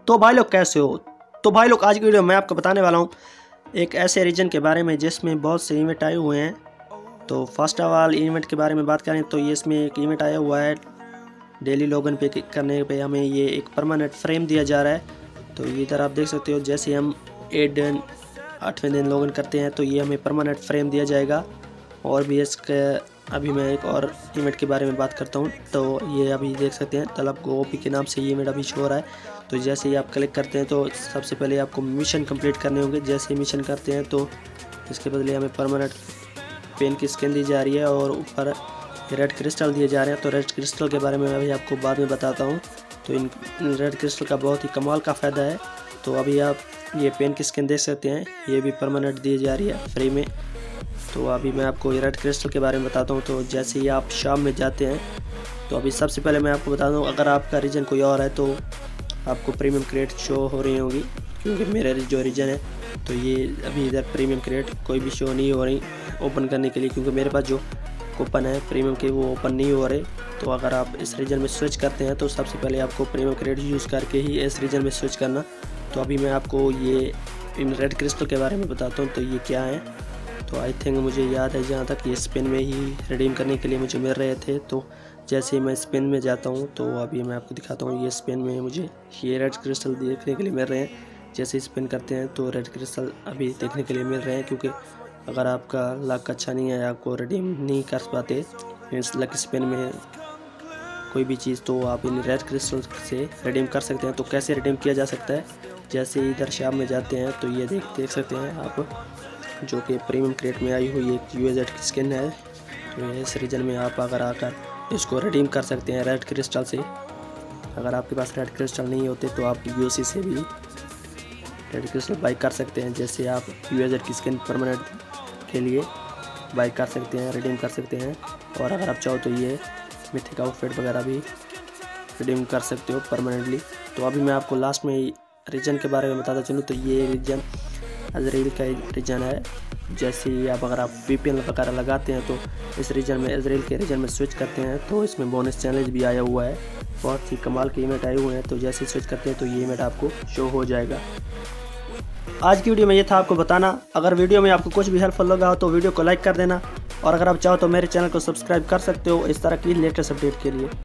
तो भाई लोग कैसे हो। तो भाई लोग आज की वीडियो में मैं आपको बताने वाला हूँ एक ऐसे रीजन के बारे में जिसमें बहुत से इवेंट आए हुए हैं। तो फर्स्ट ऑफ ऑल इवेंट के बारे में बात करें तो ये इसमें एक इवेंट आया हुआ है। डेली लॉगिन पे करने पे हमें ये एक परमानेंट फ्रेम दिया जा रहा है। तो ये इधर आप देख सकते हो, जैसे हम 8वें दिन लॉगिन करते हैं तो ये हमें परमानेंट फ्रेम दिया जाएगा। और भी इसके अभी मैं एक और इवेंट के बारे में बात करता हूँ। तो ये अभी देख सकते हैं तलब ओपी के नाम से ये इवेंट अभी शो हो रहा है। तो जैसे ही आप क्लिक करते हैं तो सबसे पहले आपको मिशन कंप्लीट करने होंगे। जैसे ही मिशन करते हैं तो इसके बदले हमें परमानेंट पेन की स्किन दी जा रही है और ऊपर रेड क्रिस्टल दिए जा रहे हैं। तो रेड क्रिस्टल के बारे में अभी आपको बाद में बताता हूँ। तो इन रेड क्रिस्टल का बहुत ही कमाल का फ़ायदा है। तो अभी आप ये पेन की स्किन देख सकते हैं, ये भी परमानेंट दी जा रही है फ्री में। तो अभी मैं आपको ये रेड क्रिस्टल के बारे में बताता हूँ। तो जैसे ही आप शाम में जाते हैं तो अभी सबसे पहले मैं आपको बता दूँ, अगर आपका रीजन कोई और है तो आपको प्रीमियम क्रेट शो हो रही होगी, क्योंकि मेरा जो रीजन है तो ये अभी इधर प्रीमियम क्रेट कोई भी शो नहीं हो रही ओपन करने के लिए, क्योंकि मेरे पास जो कूपन है प्रीमियम के वो ओपन नहीं हो रहे। तो अगर आप इस रीजन में स्विच करते हैं तो सबसे पहले आपको प्रीमियम क्रेट यूज़ करके ही इस रीजन में स्विच करना। तो अभी मैं आपको ये इन रेड क्रिस्टल के बारे में बताता हूँ। तो ये क्या है, तो आई थिंक मुझे याद है जहाँ तक ये स्पिन में ही रिडीम करने के लिए मुझे मिल रहे थे। तो जैसे ही मैं स्पिन में जाता हूँ तो अभी मैं आपको दिखाता हूँ, ये स्पिन में मुझे ये रेड क्रिस्टल देखने के लिए मिल रहे हैं। जैसे स्पिन करते हैं तो रेड क्रिस्टल अभी देखने के लिए मिल रहे हैं, क्योंकि अगर आपका लक अच्छा नहीं है, आपको रिडीम नहीं कर पाते इस लक स्पिन में कोई भी चीज़, तो आप इन रेड क्रिस्टल से रिडीम कर सकते हैं। तो कैसे रिडीम किया जा सकता है, जैसे इधर शाम में जाते हैं तो ये देख सकते हैं आप, जो कि प्रीमियम क्रेट में आई हुई एक UAZ की स्किन है। तो इस रीजन में आप अगर आकर इसको रिडीम कर सकते हैं रेड क्रिस्टल से। अगर आपके पास रेड क्रिस्टल नहीं होते तो आप UC से भी रेड क्रिस्टल बाई कर सकते हैं। जैसे आप UAZ की स्किन परमानेंट के लिए बाई कर सकते हैं, रिडीम कर सकते हैं। और अगर आप चाहो तो ये मिथिक आउटफिट वगैरह भी रिडीम कर सकते हो परमानेंटली। तो अभी मैं आपको लास्ट में रीजन के बारे में बताता चलूँ। तो ये रीजन इजराइल का रीजन है। जैसे ही अगर आप VPN वगैरह लगाते हैं तो इस रीजन में इजराइल के रीजन में स्विच करते हैं तो इसमें बोनस चैलेंज भी आया हुआ है। बहुत ही कमाल के इवेंट आए हुए हैं। तो जैसे स्विच करते हैं तो ये इवेंट आपको शो हो जाएगा। आज की वीडियो में ये था आपको बताना। अगर वीडियो में आपको कुछ भी हेल्पफुल लगा हो तो वीडियो को लाइक कर देना, और अगर आप चाहो तो मेरे चैनल को सब्सक्राइब कर सकते हो इस तरह की लेटेस्ट अपडेट के लिए।